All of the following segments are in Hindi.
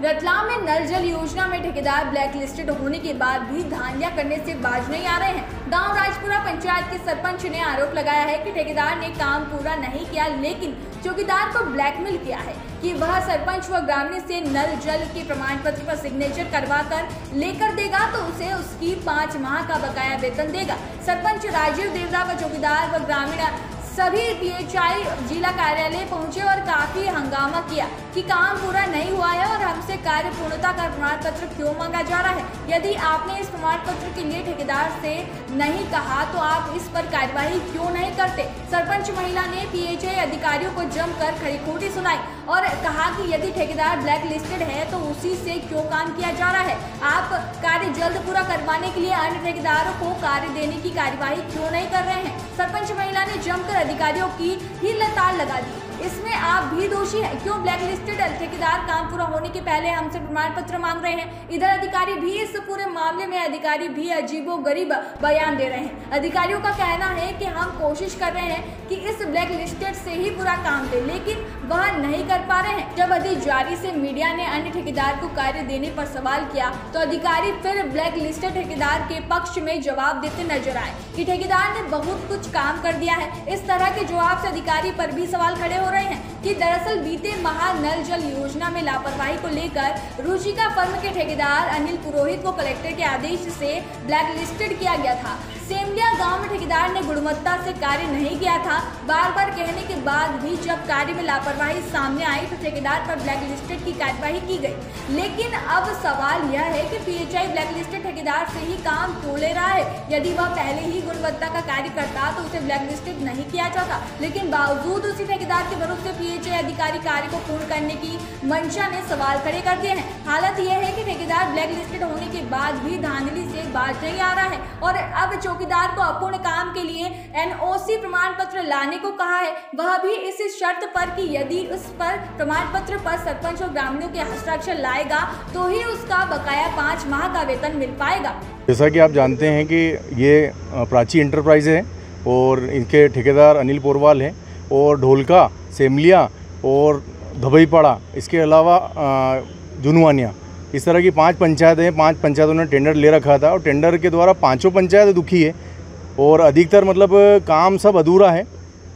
रतलाम में नल जल योजना में ठेकेदार ब्लैक लिस्टेड होने के बाद भी धांधलियां करने से बाज नहीं आ रहे हैं। गांव राजपुरा पंचायत के सरपंच ने आरोप लगाया है कि ठेकेदार ने काम पूरा नहीं किया, लेकिन चौकीदार को ब्लैकमेल किया है कि वह सरपंच व ग्रामीण से नल जल के प्रमाण पत्र पर सिग्नेचर करवा कर लेकर देगा तो उसे उसकी 5 माह का बकाया वेतन देगा। सरपंच राजीव देवरा व चौकीदार व ग्रामीण सभी PHI जिला कार्यालय पहुंचे और काफी हंगामा किया कि काम पूरा नहीं हुआ है और हमसे कार्य पूर्णता का प्रमाण पत्र क्यों मांगा जा रहा है। यदि आपने इस प्रमाण पत्र के लिए ठेकेदार से नहीं कहा तो आप इस पर कार्यवाही क्यों नहीं करते। सरपंच महिला ने PHI अधिकारियों को जमकर खरी खोटी सुनाई और कहा कि यदि ठेकेदार ब्लैक लिस्टेड है तो उसी से क्यों काम किया जा रहा है। आप कार्य जल्द पूरा करवाने के लिए अन्य ठेकेदारों को कार्य देने की कार्यवाही क्यों नहीं कर रहे हैं। सरपंच महिला ने जमकर अधिकारियों की ही लताड़ लगा दी। इसमें आप भी दोषी हैं। क्यों ब्लैक लिस्टेड ठेकेदार काम पूरा होने के पहले हमसे प्रमाण पत्र मांग रहे हैं। इधर अधिकारी भी इस पूरे मामले में अजीबोगरीब बयान दे रहे हैं। अधिकारियों का कहना है कि हम कोशिश कर रहे हैं कि इस ब्लैक लिस्टेड से ही पूरा काम दे, लेकिन वह नहीं कर पा रहे हैं। जब अधिकारी से मीडिया ने अन्य ठेकेदार को कार्य देने पर सवाल किया तो अधिकारी फिर ब्लैक लिस्टेड ठेकेदार के पक्ष में जवाब देते नजर आए कि ठेकेदार ने बहुत कुछ काम कर दिया है। इस तरह के जवाब से अधिकारी पर भी सवाल खड़े हो रहे हैं कि दरअसल बीते माह नल जल योजना में लापरवाही को लेकर रुचिका फर्म के ठेकेदार अनिल पुरोहित को कलेक्टर के आदेश से ब्लैक लिस्टेड किया गया था। सेमलिया गांव में ठेकेदार ने गुणवत्ता से कार्य नहीं किया था। बार बार कहने के बाद भी जब कार्य में लापरवाही सामने आई तो ठेकेदार पर ब्लैक लिस्टेड की कार्यवाही की गई। लेकिन अब सवाल यह है कि PHI ब्लैक लिस्टेड ठेकेदार से ही काम क्यों ले रहा है। यदि वह पहले ही गुणवत्ता का कार्य करता तो उसे ब्लैक लिस्टेड नहीं किया जाता, लेकिन बावजूद उसी ठेकेदार के भरोसे PHI अधिकारी कार्य को पूर्ण करने की मंशा ने सवाल खड़े कर दिए हैं। हालत यह है कि ठेकेदार ब्लैक लिस्टेड होने के बाद भी धांधली से बाज नहीं आ रहा है और अब चौकीदार को अपूर्ण काम के लिए NOC प्रमाण पत्र लाने को कहा है, वह भी इस शर्त पर कि यदि उस पर प्रमाण पत्र पर सरपंच और ग्रामीणों के हस्ताक्षर लाएगा तो ही उसका बकाया 5 माह का वेतन मिल पाएगा। जैसा कि आप जानते हैं कि ये प्राची इंटरप्राइज है और इनके ठेकेदार अनिल पोरवाल हैं और ढोलका, सेमलिया और धबईपाड़ा, इसके अलावा जुनवानिया, इस तरह की 5 पंचायत हैं। 5 पंचायतों ने टेंडर ले रखा था और टेंडर के द्वारा 5 पंचायत दुखी है और अधिकतर मतलब काम सब अधूरा है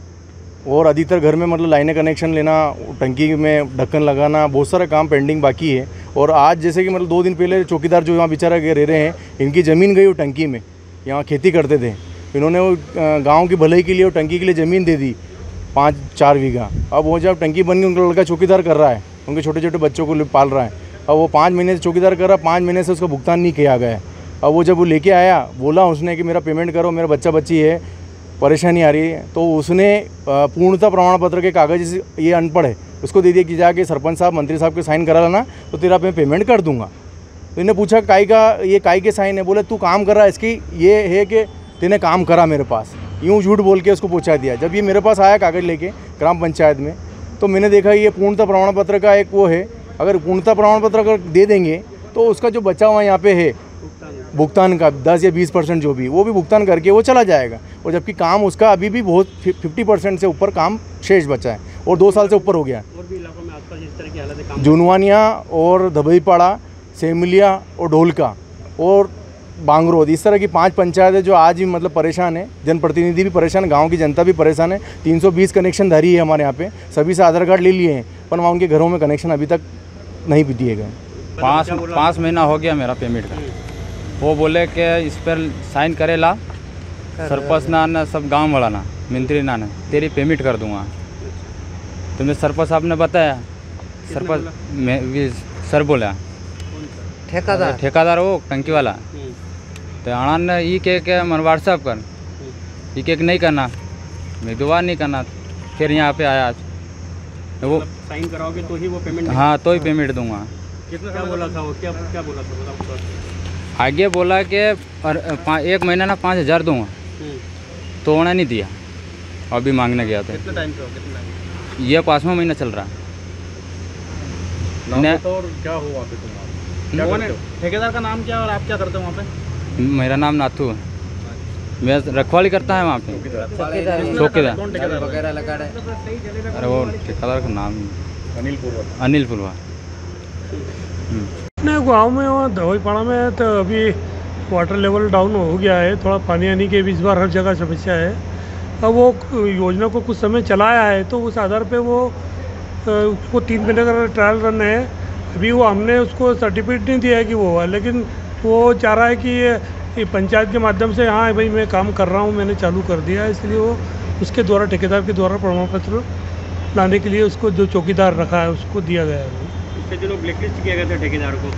और अधिकतर घर में मतलब लाइनें कनेक्शन लेना, टंकी में ढक्कन लगाना, बहुत सारा काम पेंडिंग बाकी है। और आज जैसे कि मतलब 2 दिन पहले चौकीदार जो यहाँ बेचारा रह रहे हैं, इनकी ज़मीन गई वो टंकी में, यहाँ खेती करते थे, इन्होंने वो गाँव की भलाई के लिए वो टंकी के लिए ज़मीन दे दी 5-4 बीघा। अब वो जब टंकी बन गई उनका लड़का चौकीदार कर रहा है, उनके छोटे छोटे बच्चों को पाल रहा है। अब वो 5 महीने से चौकीदार कर रहा, 5 महीने से उसका भुगतान नहीं किया गया है। अब वो जब वो लेके आया, बोला उसने कि मेरा पेमेंट करो, मेरा बच्चा बच्ची है, परेशानी आ रही है, तो उसने पूर्णता प्रमाण पत्र के कागज़, ये अनपढ़ है, उसको दे दिया कि जाके सरपंच साहब, मंत्री साहब के साइन करा लेना तो तेरा मैं पेमेंट कर दूंगा। तो इन्हें पूछा काई का, ये काई के साइन है। बोले तू काम कर रहा है, इसकी ये है कि तेने काम करा मेरे पास, यूँ झूठ बोल के उसको पहुँचा दिया। जब ये मेरे पास आया कागज़ लेके ग्राम पंचायत में, तो मैंने देखा ये पूर्णता प्रमाण पत्र का एक वो है, अगर पूर्णता प्रमाण पत्र अगर दे देंगे तो उसका जो बचा हुआ यहाँ पे है भुगतान का 10 या 20% जो भी, वो भी भुगतान करके वो चला जाएगा। और जबकि काम उसका अभी भी बहुत 50% से ऊपर काम शेष बचा है और 2 साल से ऊपर हो गया। और भी इलाकों में आसपास इस तरह की हालत है काम? जुनवानिया और धबईपाड़ा, सेमलिया और ढोलका और बांगरोद, इस तरह की 5 पंचायतें जो आज भी मतलब परेशान है। जनप्रतिनिधि भी परेशान, गांव की जनता भी परेशान है। 320 कनेक्शन धारी है हमारे यहाँ पे, सभी से आधार कार्ड ले लिए हैं, पर वहाँ उनके घरों में कनेक्शन अभी तक नहीं भी दिए गए। 5 महीना हो गया मेरा पेमेंट का। वो बोले कि इस पर साइन करेला सरपंच ना सब गांव वाला ना, मंत्री ना तेरी पेमेंट कर दूंगा। तो मैं सरपंच साहब ने बताया, सरपंच में सर बोला ठेकादार वो टंकी वाला, तो आनंद ने ये के मन व्हाट्सअप कर, ये के नहीं करना, मैं दोबारा नहीं करना। फिर यहाँ पे आया, तो वो साइन कराओगे तो ही वो पेमेंट? हाँ, तो ही पेमेंट दूंगा। क्या बोला था वो, क्या बोला था? आगे बोला कि 1 महीना ना 5,000 दूंगा, तो उन्होंने नहीं दिया। अभी मांगने गया था। कितने टाइम से? ये 5वां महीना चल रहा है। तो और क्या हुआ तुम्हारा? ठेकेदार का नाम क्या है और आप क्या करते हो वहाँ पे? मेरा नाम नाथू है, मैं रखवाली करता है वहाँ पे, चौकीदार वगैरह लगा रहे। अरे वो ठेकेदार का नाम अनिल पुरवा। नहीं, गाँव में वहाँ दवाईपाड़ा में तो अभी वाटर लेवल डाउन हो गया है, थोड़ा पानी आने की भी इस बार हर जगह समस्या है। अब वो योजना को कुछ समय चलाया है तो उस आधार पे वो उसको 3 महीने का ट्रायल रन है। अभी वो हमने उसको सर्टिफिकेट नहीं दिया है कि वो हुआ, लेकिन वो चाह रहा है कि ये पंचायत के माध्यम से हाँ भाई मैं काम कर रहा हूँ, मैंने चालू कर दिया है, इसलिए वो उसके द्वारा ठेकेदार के द्वारा प्रमाण पत्र लाने के लिए उसको जो चौकीदार रखा है उसको दिया गया है। इससे जो लोग ब्लैकलिस्ट किया गया था ठेकेदार को,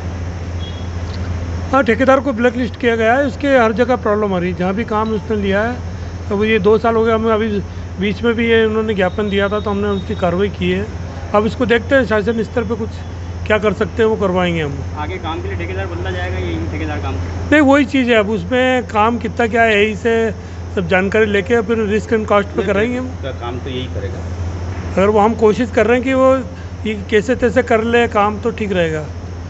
हाँ ठेकेदार को ब्लैक लिस्ट किया गया है। उसके हर जगह प्रॉब्लम आ रही है, जहाँ भी काम उसने लिया है। अब ये 2 साल हो गया, हमें अभी बीच में भी ये उन्होंने ज्ञापन दिया था तो हमने उसकी कार्रवाई की है। अब इसको देखते हैं शासन स्तर पे कुछ क्या कर सकते हैं वो करवाएंगे हम। आगे काम के लिए ठेकेदार बदला जाएगा, ये ठेकेदार काम नहीं वही चीज़ है, अब उसमें काम कितना क्या है यही से सब जानकारी लेके फिर रिस्क एंड कॉस्ट पे कराएंगे हम। काम तो यही करेगा। अगर वो हम कोशिश कर रहे हैं कि वो ये कैसे तैसे कर ले काम तो ठीक रहेगा।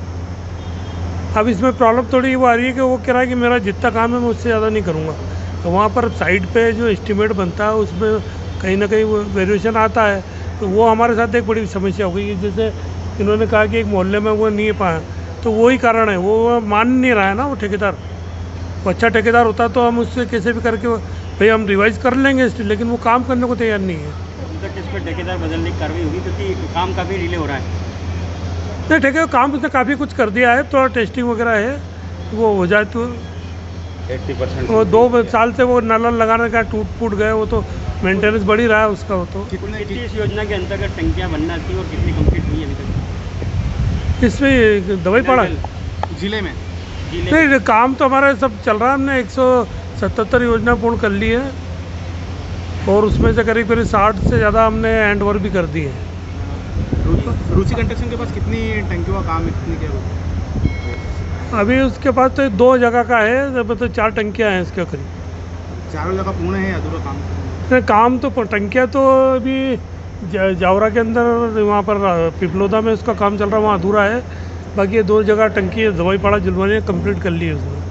अब इसमें प्रॉब्लम थोड़ी वो आ रही है कि वो कह रहा है कि मेरा जितना काम है मैं उससे ज़्यादा नहीं करूँगा, तो वहाँ पर साइड पे जो एस्टिमेट बनता है उसमें कहीं ना कहीं वो वेरिएशन आता है, तो वो हमारे साथ एक बड़ी समस्या हो गई। जैसे इन्होंने कहा कि एक मोहल्ले में वो नहीं पाया, तो वही कारण है, वो मान नहीं रहा है ना वो ठेकेदार। वो अच्छा ठेकेदार होता तो हम उससे कैसे भी करके भाई हम रिवाइज कर लेंगे, लेकिन वो काम करने को तैयार नहीं है। किस पर ठेकेदार बदलने की कार्रवाई होगी, क्योंकि काम काफ़ी डिले हो रहा है। नहीं ठेकेदार काम उसने काफ़ी कुछ कर दिया है, थोड़ा टेस्टिंग वगैरह है, वो हो जाए तो 80%। वो 2 साल से वो नल लगाने का टूट फूट गए, वो तो मेंटेनेंस बढ़ ही रहा है उसका। वो तो कितनी इस योजना के अंतर्गत टंकियाँ बनना थी और कितनी कंप्लीट हुई अभी तक इसमें दवाई पड़ा जिले में? नहीं काम तो हमारा सब चल रहा है, हमने 177 योजना पूर्ण कर ली है और उसमें से करीब 60 से ज़्यादा हमने हैंड ओवर भी कर दी है। रूसी कंस्ट्रक्शन के पास कितनी टंकियों का काम है, कितनी क्या? अभी उसके पास तो 2 जगह का है, मतलब 4 टंकियाँ हैं इसके करीब। चारों जगह पूर्ण है अधूरा काम? नहीं काम तो टंकियाँ तो अभी जावरा के अंदर वहाँ पर पिपलोदा में उसका काम चल रहा है, वहाँ अधूरा है। बाकी ये 2 जगह टंकी दवाईपाड़ा जलवानी कंप्लीट कर ली है उसने।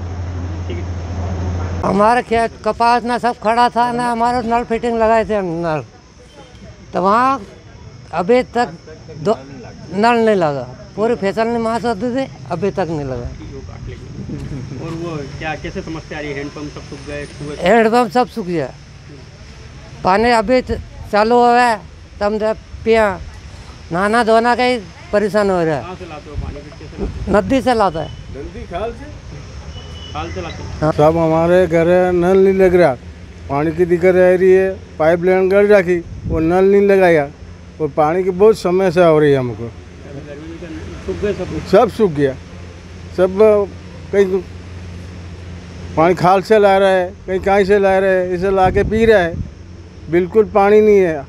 हमारे खेत कपास ना सब खड़ा था ना, हमारे नल फिटिंग लगाए थे नल, तो वहाँ अभी तक नल नहीं लगा। पूरी फसल ने मास होते थे, अभी तक नहीं लगा। और वो क्या कैसे समस्या आ रही है? हैंडपम्प सब सूख गए? हैंडपम्प सब सूख गया, पानी अभी चालू हो गया तब पिया, नहाना धोना का ही परेशान हो रहा है। कहाँ से लाते हो पानी? कैसे? नदी से लाता है। नदी खाल से लाते हो? हाँ। सब हमारे घर नल नहीं लग रहा, पानी की दिक्कत आ रही है, पाइप लाइन गड़ रखी, वो नल नहीं लगाया और पानी की बहुत समस्या हो रही है हमको। सूख गए सब सूख गया, सब कहीं पानी खाल से ला रहा है, कहीं कहीं से ला रहा है, इसे ला के पी रहा है, बिल्कुल पानी नहीं है।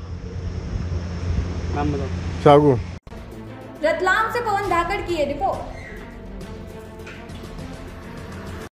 नाम बताओ। सागू। रतलाम से पवन धाकड़ की ये रिपोर्ट।